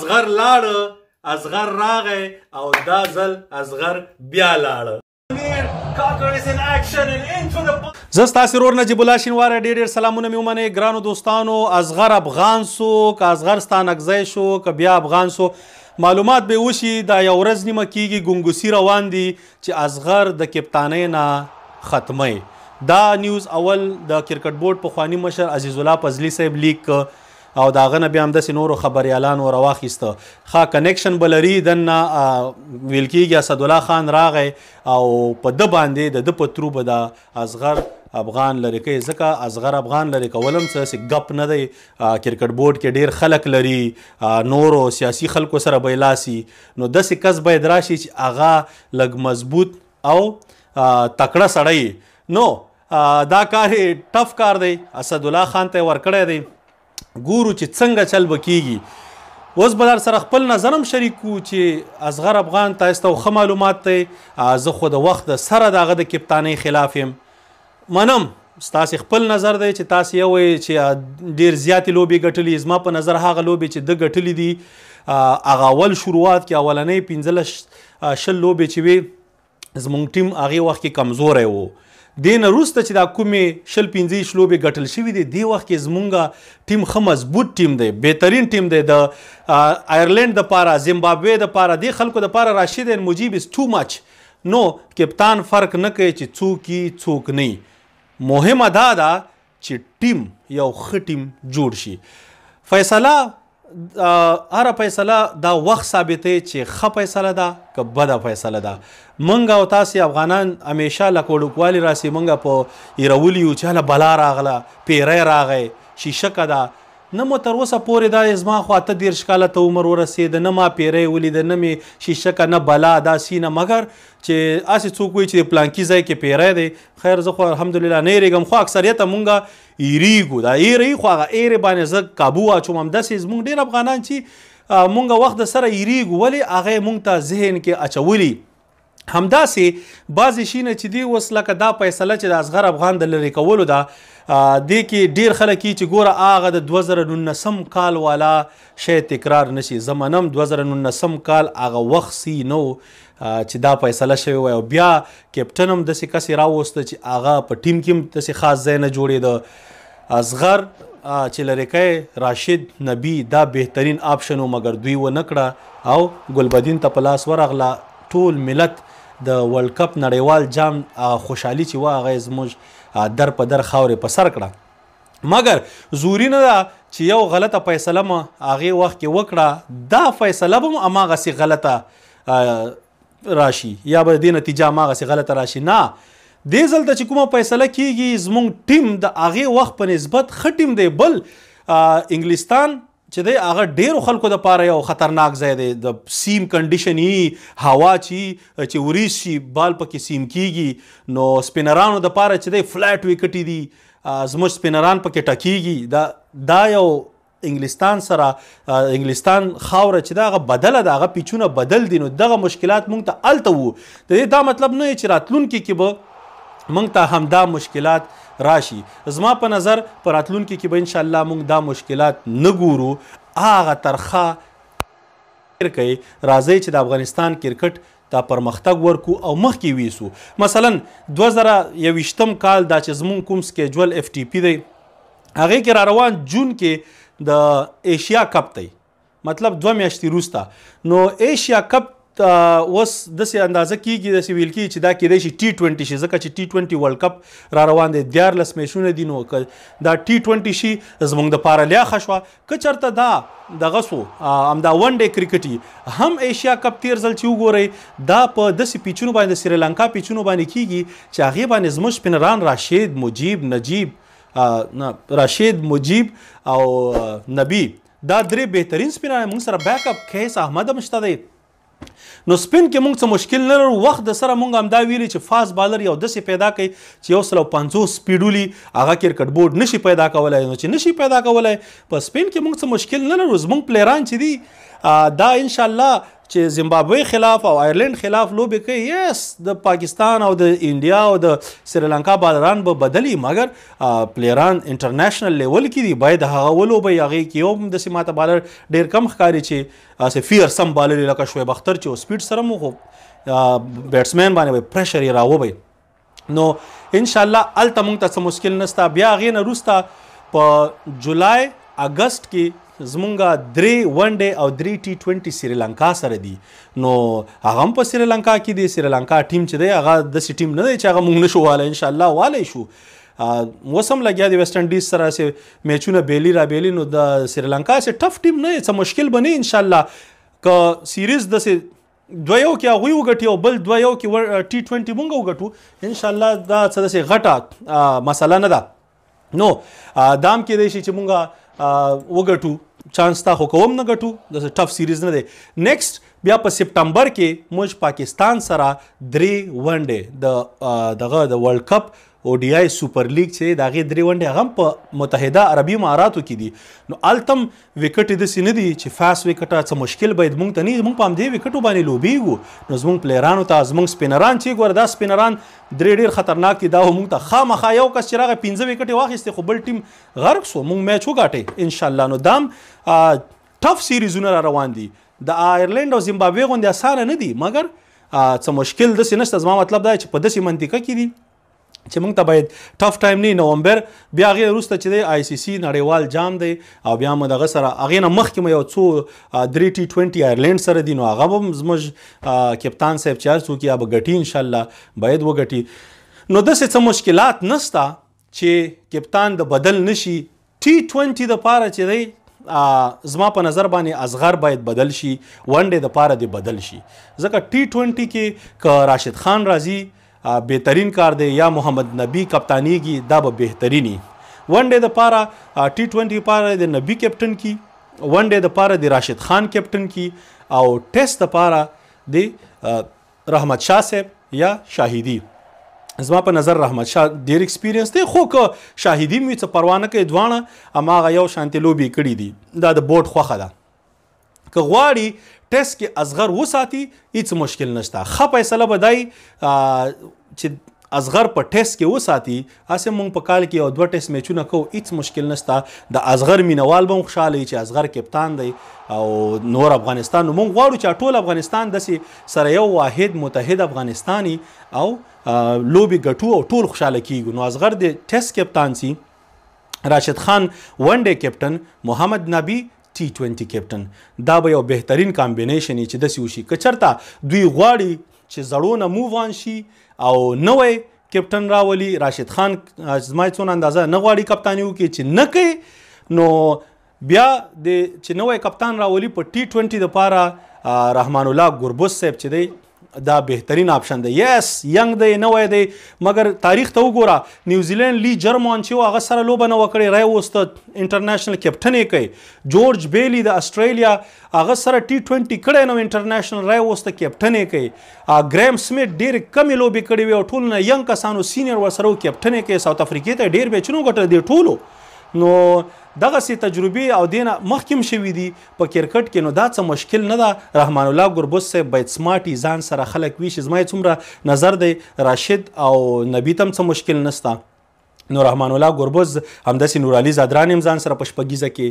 اصغر لاړه، اصغر راغی او دا ځل اصغر بیا لاړه. زه ستاسې ورور نجیب الله شینواری ډېر ډېر سلامونه مې ومنئ ګرانو دوستانو. اصغر افغان سو که اصغر ستانکزی شو که بیا افغان سو، معلومات به وشي. دا یو ورځ نیمه کېږي ګونګوسي روان دي چې اصغر د کپتانۍ نه ختمی. دا نیوز اول د کرکټ بورډ پخواني مشر عزیز الله فضلي صاحب لیک او د هغه نه بیا همداسې نورو خبریالانو راواخیسته. ښه کنیکشن به لري دننه ویل کېږي اسدالله خان راغی او په ده باندې د ده په ترو به د اصغر افغان لرې کوي، ځکه اصغر افغان لرې کول هم څه ګپ نه دی. کرکټ بورډ کې ډېر خلک لري، نورو سیاسي خلکو سره به یې لاسي، نو داسې کس باید راشي چې هغه لږ مضبوط او تکړه سړی. نو دا کار یې ټف کار دی، اسدالله خان ته یې ورکړی دی. ګورو چې څنګه چل به کېږي. اوس به در سره خپل نظر هم شریک کړو چې اصغر افغان تاسو ته ښه معلومات دی. زه خو د وخت د سره د هغه د کپتانۍ خلاف یم، منم ستاسې خپل نظر دی چې تاسې یو وایئ چې ډېر زیاتې لوبې ګټلي. زما په نظر هغه لوبې چې ده ګټلي دي هغه اول شروعات کې اولنۍ 15-20 لوبې چې وې زموږ ټیم هغې وخت کې کمزوری و. دې نه وروسته چې دا کومې 20-25 لوبې ګټل شوي دي دې وخت کې زمونږ ټیم ښه مضبوط ټیم دی، بهترین ټیم دی. د آیرلینډ دپاره، زیمبابوې دپاره، دې خلکو دپاره راشد مجیب از ټو مچ. نو کپتان فرق نه کوي چې څوک یي څوک نه یي، مهمه دا ده چې ټیم یو ښه ټیم جوړ شي. فیصله هره فیصله دا وخت ثابتوي چې ښه فیصله ده که بده فیصله ده. موږ او تاسې افغانان همیشه لکه وړوکوالي راسي موږ په هیرولي یو چې هله بلا راغله، پیری راغی، شیشکه ده. نه مو تر اوسه پورې دا زما خو 28 کاله ته عمر ورسېد، نه ما پیری ولیده، نه مې شیشکه، نه بلا داسې نه، مګر چې هسې څوک وایي چې د پلانکي ځای کې پیری دی. خیر زه خو الحمدلله نه یېرېږم، خو اکثریته مونږ یېرېږو. دا یېرې خو هغه یېرې باندې زه کابو واچوم. همداسې زموږ ډېر افغانان چې مونږ وخت د سره یېرېږو، ولې هغه یې مونږ ته ذهن کې اچولي. همداسې بعضې شیونه چې دي اوس لکه دا فیصله چې د اصغر افغان د لرې کولو ده، دې کې ډېر خلک چې ګوره هغه د 2019 کال والا شی تکرار نشي. زه منم 2019 کال هغه وخت سی نو چې دا فیصله شوې وی، او بیا کپټن هم داسې کسې راوسته چې هغه په ټیم کې هم داسې خاص ځای نه جوړېده. اصغر چې لرې کوي راشد نبي دا بهترین آپشن و، مګر دوی ونه کړه او ګلبدین ته په لاس ورغله. ټول ملت د ورلډ کپ نړیوال جام خوشحالي چې وه هغه یې زموږ در په در خاورې په سر کړه. مګر زوري نه ده چې یو غلطه فیصله مو هغې وخت کې وکړه، دا فیصله به هم هماغسې غلطه راشي یا به دې نتیجه هماغسې غلطه راشي. نه، دې ځل ته چې کومه فیصله کېږي زموږ ټیم د هغې وخت په نسبت ښه ټیم دی. بل انګلستان چې دی هغه ډېرو خلکو دپاره یو خطرناک ځای دی. د سیم کنډیشن یي، هوا چې وریځ شي بال پکې سیم کېږي، نو سپینرانو دپاره چې دی فلیټ وکټې دي، زموږ سپینران پکې ټکېږي. دا یو انګلستان سره انګلستان خاوره چې دا هغه بدله ده، هغه پیچونه بدل دي، نو دغه مشکلات موږ ته هلته وو. د دې دا مطلب نه چې راتلونکي کې به موږ ته همدا مشکلات راشي. زما په نظر په راتلونکي کې به انشاءالله موږ دا مشکلات نه ګورو. هغه ترخه کوي راځئ چې د افغانستان کرکټ ته پرمختګ ورکو او مخکې ویسو. مثلا 2021 کال دا چې زموږ کوم سکیجول FTP دی هغې کې را روان جون کې د ایشیا کپ دی، مطلب 2 میاشتې وروسته. نو ایشیا کپ اوس داسې اندازه کېږي، داسې ویل کېږي چې دا کېدی شي T20 شي، ځکه چې T20 ورلډ کپ را روان دی، 14 میچونه دي. نو که دا T20 شي زموږ دپاره لیاخه شوه. که چېرته دا دغه سو همدا ون ډے کرکټ هم ایشیا کپ تیر ځل چې وګورئ دا په داسې پیچونو باندې د سریلانکا پیچونو باندې کېږي چې هغې باندې زموږ سپینران راشد مجیب او نبي دا درې بهترین سپینران موږ سره بیک اپ کیس احمد هم شته دی. نو سپین کې موږ څه مشکل نه لرو. وخت د سره موږ همدا ویلي چې فاست بالر یو داسې پیدا کوي چې 150 سپیډ ولي، هغه کرکټ بورډ نشي پیدا کولی. نو چې نشي پیدا کولی په سپین کې موږ څه مشکل نه لرو. زموږ پلیران چې دي دا انشاءالله چې زیمبابوې خلاف او آیرلند خلاف لوبې کوي یس د پاکستان او د انډیا او د سریلانکا بالران به بدلی مګر پلیران انټرنیشنل لیول کې دي باید هغه ولوبئ هغې کې یو هم داسې ماته بالر ډېر کم ښکاري چې فیرسم بالر لکه شعیب اختر چې سپیډ سره مو خو بیټسمین باندې به پریشر یې راوبئ نو انشاءالله هلته موږ ته څه مشکل نشته بیا هغې نه وروسته په جولای اګست کې زمونږ 3 ون ډے او 3 T20 سریلانکا سره دي نو هغه هم په سریلانکا کې دی سریلانکا ټیم چې دی هغه داسې ټیم نه دی چې هغه موږ نشو والی انشاءالله والی شو اوس هم لګیا دی ویسټ انډیز سره چې میچونه بیلي را بیلي نو د سریلانکا چې ټف ټیم نه دی څه مشکل به نه انشاءالله که سیریز داسې 2-1 کې هغوی وګټي او بل 2-1 کې T20 مونږ وګټو انشاءالله دا څه داسې غټه مسله نه ده نو دا هم کیدای شي چې مونږ وګټو چانس تا خو کوم نه ګټو د ټف سیریز نه دی نیکسټ بیا په سپټمبر کې موږ پاکستان سره 3 ون ډے دغه د ورلد کپ ODI سوپر لیګ چې د هغې 3 ون ډے هغه هم په متحده عربي اماراتو کې دي نو هلته هم وکټې داسې نه دي چې فاست وکټه څه مشکل باید موږ ته نه موږ په همدې وکټو باندې لوبیږو نو زموږ پلیرانو ته زموږ سپینران چې ګوره دا سپینران ډېر خطرناک دي دا موږ ته خامخا یو کس چې راغی 15 وکټې واخیستې خو بل ټیم غرق سو موږ میچ وګاټئ انشاءالله نو دا هم ټف سیریزونه را روان دي د آیرلند او زیمبابوې غوندې اسانه نه دي مګر څه مشکل داسې نشته زما مطلب دا چې په داسې منطقه کې دي چې موږ ته باید ټف ټایم نه نومبر بیا هغې وروسته چې دی ICC نړیوال جام دی او بیا مو دغه سره هغې نه مخکې مو یو څو 3 T20 آیرلینډ سره دي نو هغه به هم زموږ کپتان صاحب چې هر څوک یا به ګټي انشاءالله باید وګټي نو داسې څه مشکلات نشته چې کپتان د بدل نشي T20 دپاره چې دی زما په نظر باندې اصغر باید بدل شي ون ډے دپاره دې بدل شي ځکه T20 کې که راشد خان راځي بهترین کار دی یا محمد نبی کپتانیږي دا به بهترینی ون ډے دپاره T20 دپاره د نبی کپټن کی ون ډے دپاره د راشد خان کپټن کی او ټیسټ دپاره د رحمت شاه صاحب یا شاهدی زما په نظر رحمت شاه ډیر ایکسپیرینس دی خو که شاهدی مې څه پروا نه کوي دواړه هماغه یو شانتې لوبې کړي دي دا د بورډ خوښه ده که غواړي ټیسټ کې اصغر وساتي هیڅ مشکل نشته ښه فیصله به دی چې اصغر په ټیسټ کې وساتي هسې موږ په کال کې یو 2 ټیسټ میچونه کوو هیڅ مشکل نشته د اصغر مینوال به هم خوشحاله وي چې اصغر کپتان دی او نور افغانستان نو موږ غواړو چې ټول افغانستان داسې سره یو واحد متحد افغانستاني او لوبې ګټو او ټول خوشحاله کیږو نو اصغر د ټیسټ کپتان سي راشد خان ون ډے کپټن محمد نبی T20 کپټن دا به یو بهترین کامبینیشن چې داسې وشي که چېرته دوی غواړي چې زړو نه موو آن شي او نوی کپټن راولي راشد خان زما څونه اندازه نه غواړي کپتاني وکړي چې نه کوي نو بیا چې نوی کپتان راولي په T20 دپاره رحمان الله ګربز صاحب چې دی دا بهترین آپشن دی یس ینګ دی نوی دی مګر تاریخ ته وګوره نیوزیلینډ لی جرمان چې و هغه سره لوبه نه وکړې راوسته انټرنیشنل کپټن یې کوي جورج بیلی د اسټریلیا هغه سره T20 کړی نو انټرنیشنل راوسته کپټن یې کوي ګریم سمیت ډېرې کمې لوبې کړې وي او ټولو نه ینګ کسانو سینیر ورسره و کپټن یې کوي ساوت افریقې ته ډېر میچونه وګټل دي ټولو نو دغسې تجربې او دې نه مخکې هم شوي دي په کرکټ کې نو دا څه مشکل نه ده رحمان الله ګربز صاحب باید سماټي ځان سره خلک وي چې زما یې څومره نظر دی راشد او نبي ته هم څه مشکل نشته نو رحمان الله ګربز همداسې نورعلي زادران هم ځان سره په شپږیزه کې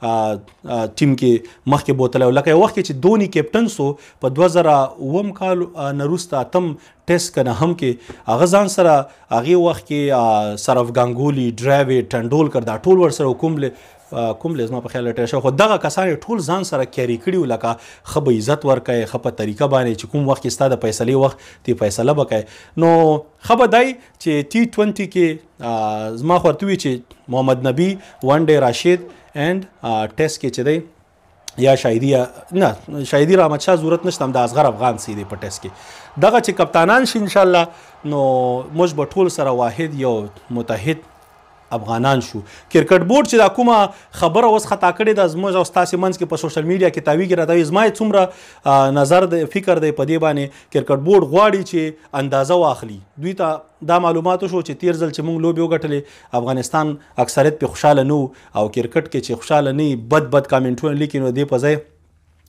ټیم کې مخکې بوتلی او لکه یو وخت کې چې دونی کپټن سو په 2009 کال نه وروسته اتم ټیسټ که نه هم کې هغه ځان سره هغې وخت کې سرف ګانګولي ډراوډ ټنډولکر دا ټول ورسره کوملې زما په خیال ټیشه خو دغه کسان ټول ځان سره کیري کړي وو لکه ښه به عزت ورکوي ښه په طریقه باندې چې کوم وخت کې ستا د فیصلې وخت تی فیصله به کوي نو ښه به دی چې T20 کې زما خو ورته وي چې محمد نبی ون ډے راشد اینډ ټیسټ کې چې دی یا شاهدی نه شاهدی رحمت شاه ضرورت نشته هم د اصغر افغان سی دی په ټیسټ کې دغه چې کپتانان شي انشاءالله نو موږ به ټول سره واحد یو متحد افغانان شو کرکټ بورډ چې دا کومه خبره اوس خطا کړې ده زموږ او ستاسې منځ کې په سوشل میډیا کې تاویږي راته زما یې څومره نظر دی فکر دی په دې باندې کرکټ بورډ غواړي چې اندازه واخلي دوی ته دا معلومات وشو چې تیر ځل چې موږ لوبې وګټلې افغانستان اکثریت پې خوشحاله نه او کرکټ کې چې خوشحاله نه بد کامنټونه لیکي نو دې په ځای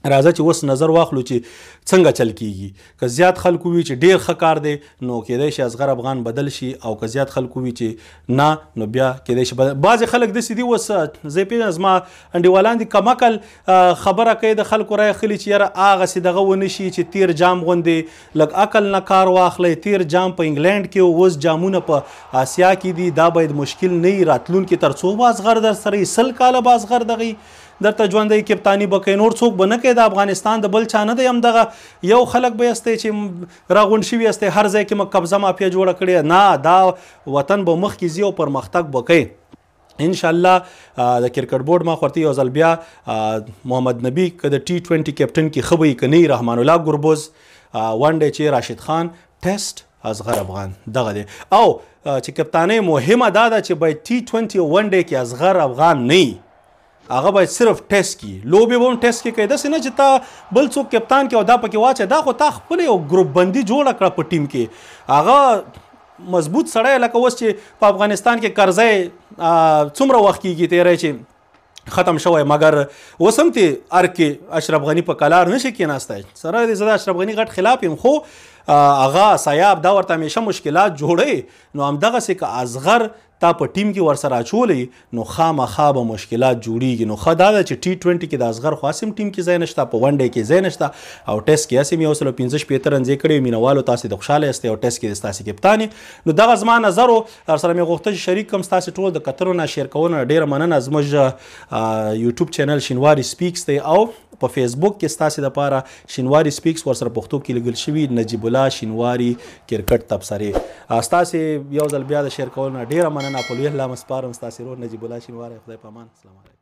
راځه چې اوس نظر واخلو چې څنګه چل کیږي که زیات خلکو وي چې ډیر ښه کار دی نو کیدای شي اصغر افغان بدل شي او که زیات خلکو وي چې نه نو بیا کیدای شي بعضې خلک داسې دي اوس زه پیژنم زما انډیوالان دي کمعقل خبره کوي د خلکو رایه خلي چې یاره هغسې دغه ونه شي چې تیر جام غوندې لږ عقل نه کار واخلی تیر جام په انګلینډ کې اوس جامونه په آسیا کې دي دا باید مشکل نه وي راتلونکي تر څو به اصغر در سره 100 کاله به اصغر دغه درته ژوندی کپتاني به کوي نور څوک به نه کوي د افغانستان د بل چا نه دی همدغه یو خلک به یستی چې راغونډ شوي یستی هر ځای کې مو قبضه مافیا جوړه کړې نه دا وطن به مخکې ځي او پرمختګ به کوي انشاءالله د کرکټ بورډ ما خورته یو ځل بیا محمد نبی که د T20 کپټن کې ښه به یي که نه یي رحمان الله ګربز ون ډے چې راشد خان ټیسټ اصغر افغان دغه دی او چې کپتانۍ مهمه دا ده چې باید T20 او ون ډے کې اصغر افغان نه یي هغه باید صرف ټیسټ کی لوبې به هم ټیسټ کې کوي داسې نه چې تا بل څوک کپتان کې او دا پکې واچوي دا خو تا خپله یو ګروپ بندي جوړه کړه په ټیم کې هغه مضبوط سړی لکه اوس چې په افغانستان کې کرزی څومره وخت کېږي تیری چې ختم شوی مګر اوس هم تې ارګ کې اشرف غني په کلار نشي کېناستی سره دې زه د اشرف غني غټ خلاف یم خو هغه سیاب دا ورته همیشه مشکلات جوړوي نو همدغسې که اصغر تا په ټیم کې ورسره اچولی نو خامخا به مشکلات جوړیږي نو ښه دا ده چې T20 کې د اصغر خو هسې ټیم کې ځای نشته په ون ډے کې ځای نشته او ټیسټ کې هسې مې 115 رنزې کړی مینوالو تاسې د خوشحاله یاستئ او ټیسټ کې ستاسې کپتانې نو دغه زما نظر و سره مې غوښته چې شریک کړم ستاسې ټول د کتلو نه شیر کولو نه ډېره مننه زموږ یوټیوب چینل شینواري سپیکس دی او په فیسبوک کې ستاسې دپاره شینواري سپیکس ورسره پښتو کې لیکل شوي نجیب الله شینواري کرکټ تبصرې ستاسې یو ځل بیا د شیر کولو نه ډېره مننه په لوی الله مسپارم ستاسې ورور نجیب الله شینواري خدای په امان السلام علیکم